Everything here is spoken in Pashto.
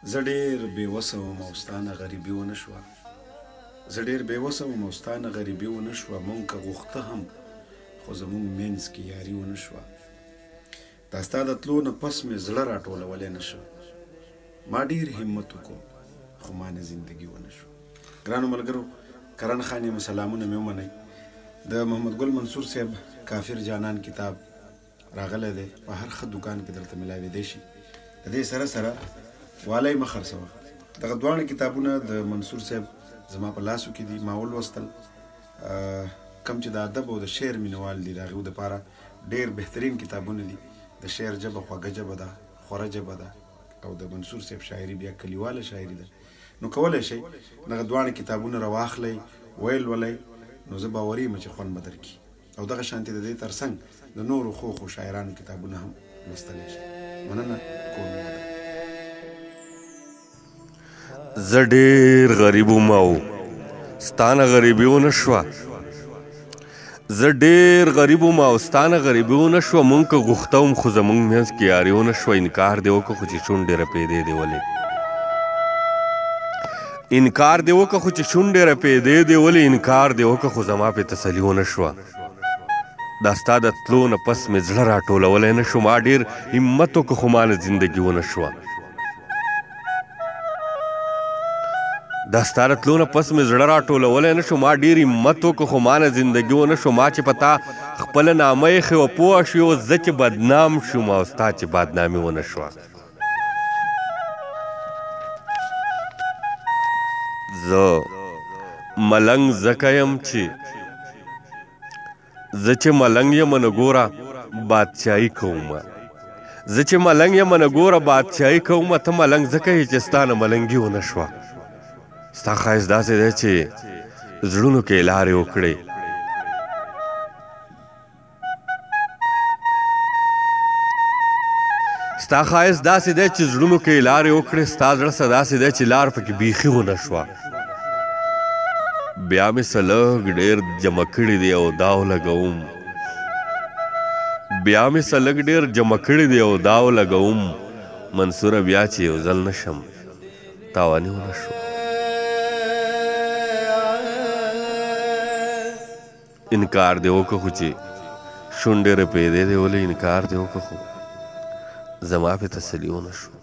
زه ډېر بېوسه وم او ستا نه غریبي ونه شوه. زه ډېر بېوسه وم او ستا نه غریبي ونه شوه. مونږ که غوښته هم خو زمونږ منځ کې یاري ونه شوه. دا ستا د تلو نه پس مې زړه راټولولی نه شو. ما ډېر همت وکړو خو ما نه زندګي ونه شوه. ګرانو ملګرو، کرن خان یم، سلامونه مې ومنئ. د محمد ګل منصور صاحب کافر جانان کتاب راغلی دی، په هر ښه دوکان کې درته میلاویدی شي. د دې سره سره والی مه خرڅوه. دغه دواړه کتابونه د منصور صاحب زما په لاسو کې دي، ما ولوستل. کم چې د ادب او د شعر مینوال دي، د هغوی دپاره ډېر بهترین کتابونه دي. د شعر ژبه خوږه ژبه ده، خوره ژبه ده، او د منصور صاحب شاعري بیا کلیواله شاعري ده. نو کولی شئ دغه دواړه کتابونه راواخلئ، ویې لولئ، نو زه باوري یم چې خوند به درکړي. او دغه شانتې د دې تر څنګ د نورو ښو شاعرانو کتابونه هم لوستلی شئ. مننه، کور مو ودان. زه ډېر غریب وم او ستا نه غریبي ونه شوه. زه ډېر غریب وم او ستا نه غریبي ونه شوه. مونږ که غوښته وم خو زمونږ منځ کې یاري ونه شوه. انکار دې وکړه خو چې شونډې رپېدې دې ولې. انکار دې وکړه خو چې شونډې رپېدې دې ولې. انکار دې وکړه خو زما پې تسلي ونه شوه. دا ستا د تلو نه پس مې زړه راټولولی نه شو. ما ډېر همت وکړه خو ما نه زندګي ونه شوه. دا ستا د تلو نه پس مې زړه راټولولی نه شو. ما ډېر همت وکړه خو ما نه زندګي ونه شو. ما چې په تا خپله نامه ایښې وه پوه شوې اوس زه چې بدنام شوم او ستا چې بدنامي ونه شوه. زه ملنګ ځکه یم چې زه چې ملنګ یم نه ګوره بادشاهي کومه. زه چې ملنګ یم نه ګوره بادشاهي کومه. ته ملنګ ځکه یې چې ستا نه ملنګي ونه شوه. ستا ښایست داسې دی چې زړونو کې لارې وکړې. ستا ښایست داسې دی چې زړونو کې لارې وکړې. ستا زړه څه داسې دی چې لار پکې بیخي ونه شوه. بیا مې څه لږ ډېر جمع کړي دي او دا ولګوم. بیا مې څه لږ ډېر جمع کړي دي او دا ولګوم. منصوره بیا چې یو ځل نه شم تاواني ونه شو. انکار دې وکړه خو چې شونډې رپېدې دې ولې. انکار دې وکړه خو زما پې تسلي ونه شو.